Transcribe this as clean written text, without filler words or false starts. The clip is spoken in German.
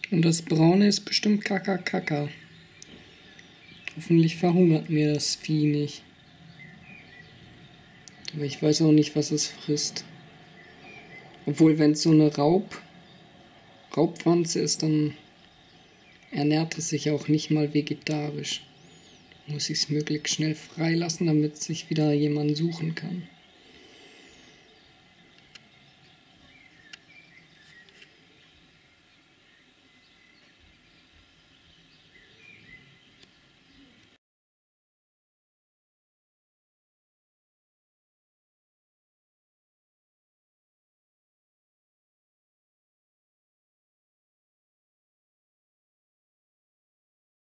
Und das Braune ist bestimmt Kaka. Hoffentlich verhungert mir das Vieh nicht. Aber ich weiß auch nicht, was es frisst. Obwohl, wenn es so eine Raubwanze ist, dann ernährt es sich auch nicht mal vegetarisch. Muss ich es möglichst schnell freilassen, damit sich wieder jemand suchen kann.